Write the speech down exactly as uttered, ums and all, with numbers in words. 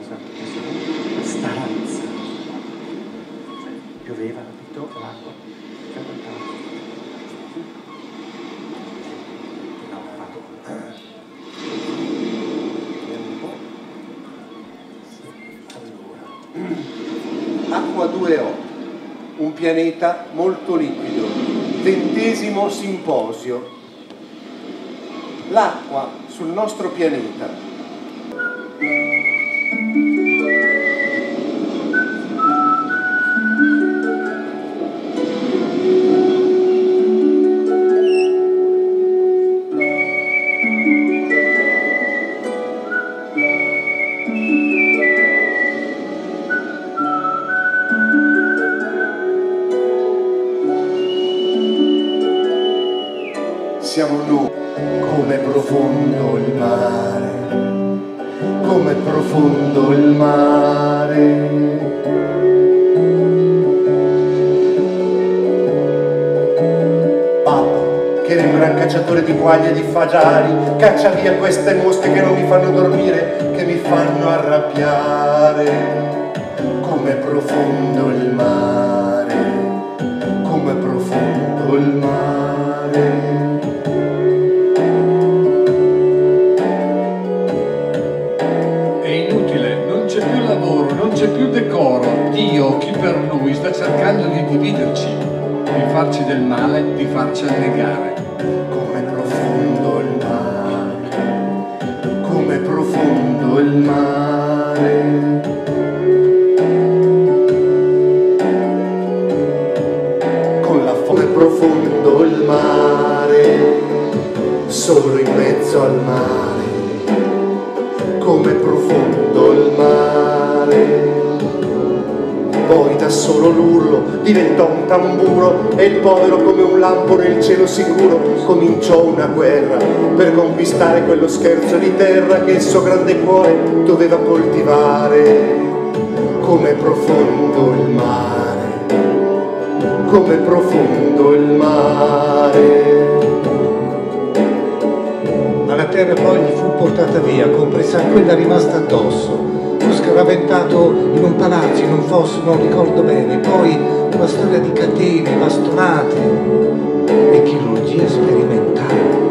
stanza. Pioveva, capito? L'acqua. No, ho fatto. Vediamo un po'. Allora. Acqua due O, un pianeta molto liquido. Ventesimo simposio. L'acqua sul nostro pianeta. Siamo noi, come profondo il mare, come profondo il mare. Papà, che era un gran cacciatore di quaglie e di fagiani, caccia via queste mosche che non mi fanno dormire, che mi fanno arrabbiare. Come profondo il mare, come profondo il mare. Non c'è più decoro, Dio, chi per lui, sta cercando di dividerci, di farci del male, di farci annegare. Come profondo il mare, come profondo il mare. Con la come profondo il mare, solo in mezzo al mare. Come profondo il mare. Poi da solo l'urlo diventò un tamburo e il povero come un lampo nel cielo sicuro cominciò una guerra per conquistare quello scherzo di terra che il suo grande cuore doveva coltivare. Come profondo il mare, come profondo il mare. Ma la terra poi gli fu portata via, compresa quella rimasta addosso. Fu scaraventato in un palazzo, in un fosso, non ricordo bene. Poi una storia di catene, bastonate e chirurgia sperimentale.